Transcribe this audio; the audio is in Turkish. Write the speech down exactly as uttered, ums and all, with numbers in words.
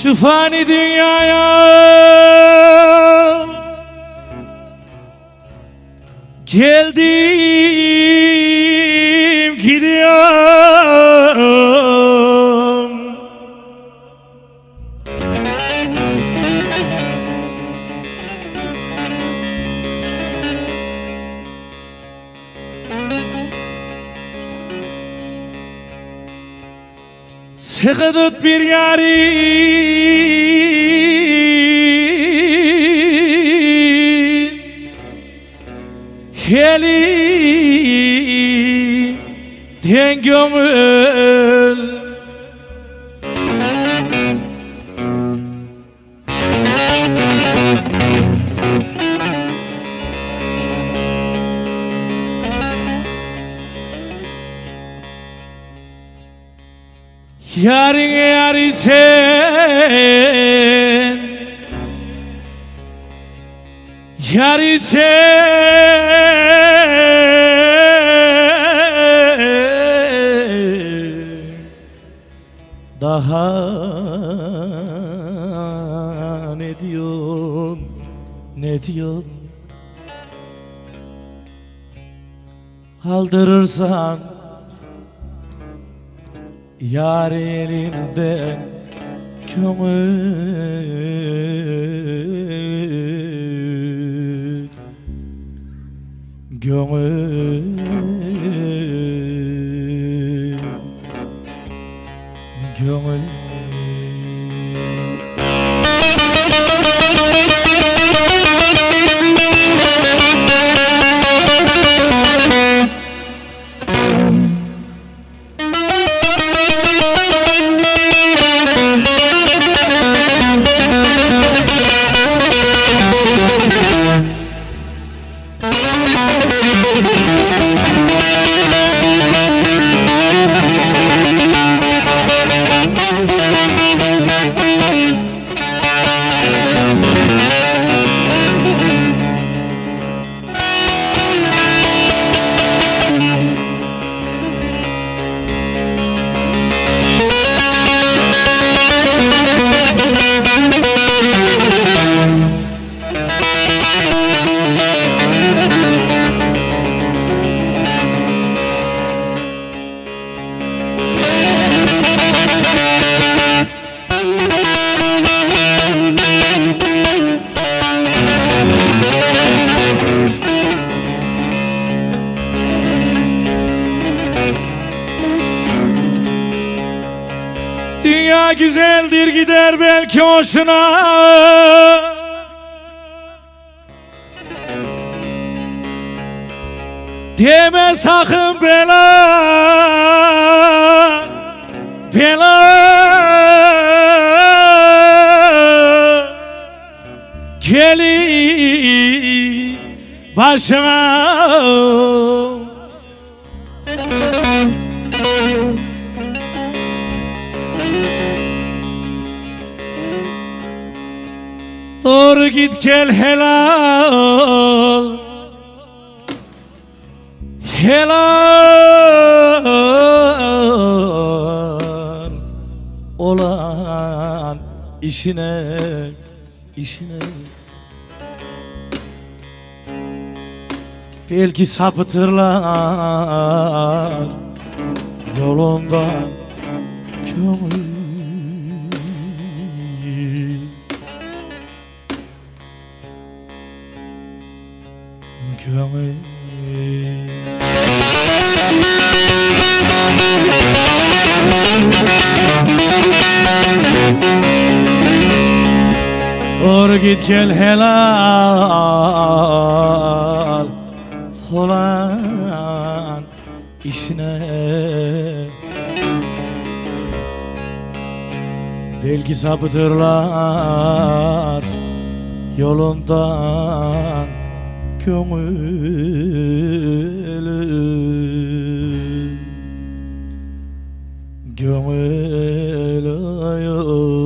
Şu fani dünyaya geldim, gidiyorum. Sıkı tut bir yarim, elinden gömül. Yarın yarı sen, yarı sen, daha ne diyorsun, ne diyorsun? Aldırırsan yar elinden gömül, gömül, gömül. Dünya güzeldir, gider belki hoşuna. Deme sakın bela, bela gelir başına. Doğru git gel helal, helal olan işine, işine. Belki sapıtırlar yolundan kömür. Gömül. Doğru git gel helal olan işine. Belki sapıtırlar yolundan gönülü, gönülü.